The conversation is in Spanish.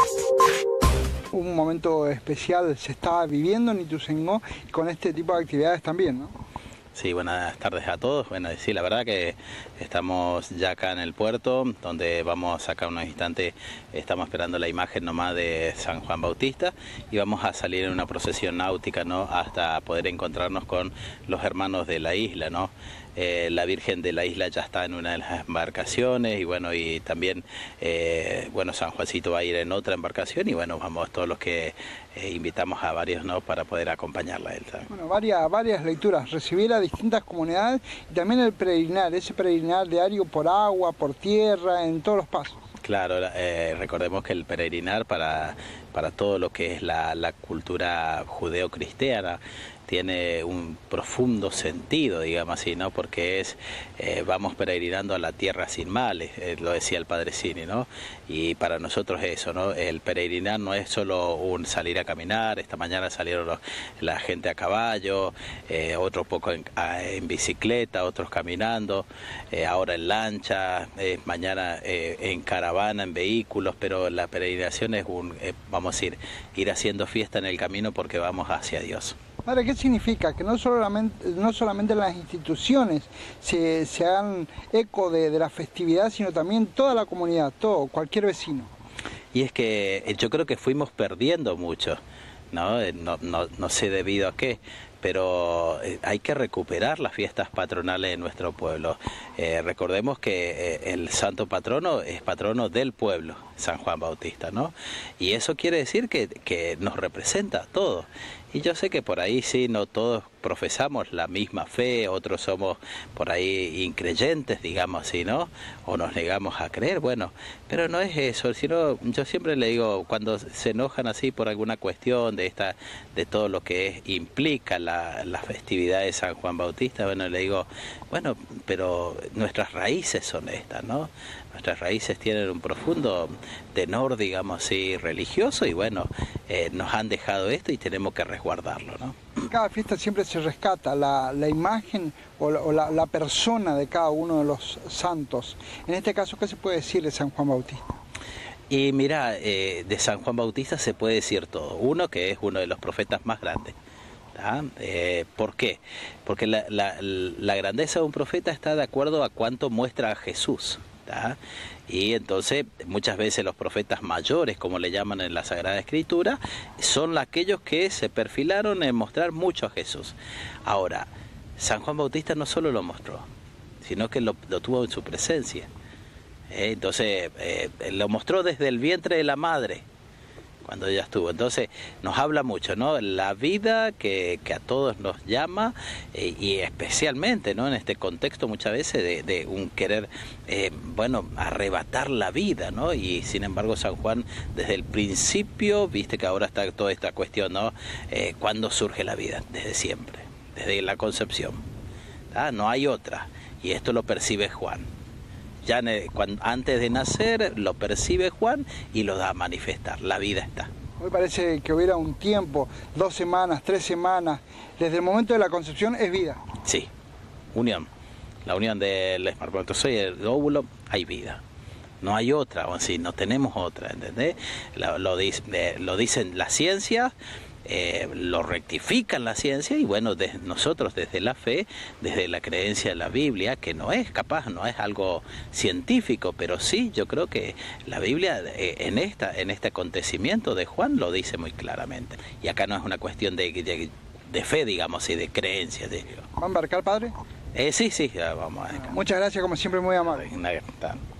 Un momento especial se está viviendo en Ituzaingó con este tipo de actividades también, ¿no? Sí, buenas tardes a todos. Bueno, sí, la verdad que estamos ya acá en el puerto, donde vamos acá unos instantes, estamos esperando la imagen nomás de San Juan Bautista y vamos a salir en una procesión náutica, ¿no? Hasta poder encontrarnos con los hermanos de la isla, ¿no? La Virgen de la isla ya está en una de las embarcaciones y bueno, y también bueno, San Juancito va a ir en otra embarcación y bueno, vamos todos los que invitamos a varios, ¿no? Para poder acompañarla a él, ¿sabes? Bueno, varias lecturas, recibir a distintas comunidades y también el peregrinar, ese peregrinar diario por agua, por tierra, en todos los pasos. Claro, recordemos que el peregrinar para todo lo que es la cultura judeo-cristiana tiene un profundo sentido, digamos así, ¿no? Porque vamos peregrinando a la tierra sin males, lo decía el Padre Cini, ¿no? Y para nosotros eso, ¿no? El peregrinar no es solo un salir a caminar. Esta mañana salieron la gente a caballo, otros poco en bicicleta, otros caminando, ahora en lancha, mañana en caravana, en vehículos, pero la peregrinación es vamos a decir, ir haciendo fiesta en el camino porque vamos hacia Dios. Padre, ¿qué significa? Que no solamente las instituciones se hagan eco de la festividad, sino también toda la comunidad, cualquier vecino. Y es que yo creo que fuimos perdiendo mucho, ¿no? No sé debido a qué, pero hay que recuperar las fiestas patronales de nuestro pueblo. Recordemos que el santo patrono es patrono del pueblo, San Juan Bautista, ¿no? Y eso quiere decir que nos representa a todos. Y yo sé que por ahí sí, no todos profesamos la misma fe, otros somos por ahí increyentes, digamos así, ¿no? O nos negamos a creer, bueno, pero no es eso, sino yo siempre le digo, cuando se enojan así por alguna cuestión de todo lo que implica la festividad de San Juan Bautista, bueno, le digo, bueno, pero nuestras raíces son estas, ¿no? Nuestras raíces tienen un profundo tenor, digamos así, religioso y bueno, nos han dejado esto y tenemos que resguardarlo, ¿no? En cada fiesta siempre se rescata la imagen o la persona de cada uno de los santos. En este caso, ¿qué se puede decir de San Juan Bautista? Y mira, de San Juan Bautista se puede decir todo. Uno, que es uno de los profetas más grandes. ¿Por qué? Porque la grandeza de un profeta está de acuerdo a cuánto muestra a Jesús. Y entonces muchas veces los profetas mayores, como le llaman en la Sagrada Escritura, son aquellos que se perfilaron en mostrar mucho a Jesús. Ahora, San Juan Bautista no solo lo mostró, sino que lo tuvo en su presencia. Entonces lo mostró desde el vientre de la madre, cuando ella estuvo. Entonces nos habla mucho, ¿no? La vida que a todos nos llama y especialmente, ¿no? En este contexto muchas veces de un querer, bueno, arrebatar la vida, ¿no? Y sin embargo San Juan desde el principio, viste que ahora está toda esta cuestión, ¿no? ¿Cuándo surge la vida? Desde siempre, desde la concepción. No hay otra. Y esto lo percibe Juan. Ya antes de nacer lo percibe Juan y lo da a manifestar, la vida está. Hoy parece que hubiera un tiempo, 2 semanas, 3 semanas, desde el momento de la concepción es vida. Sí, unión, la unión del espermatozoide y el óvulo, hay vida. No hay otra, o así, no tenemos otra, ¿entendés? Lo dicen las ciencias, lo rectifican la ciencia y bueno, nosotros desde la fe, desde la creencia de la Biblia, que no es capaz, no es algo científico, pero sí, yo creo que la Biblia en este acontecimiento de Juan lo dice muy claramente. Y acá no es una cuestión de fe, digamos, y de creencia. ¿Va a embarcar, padre? Sí, vamos a embarcar. Muchas gracias, como siempre, muy amable. Está.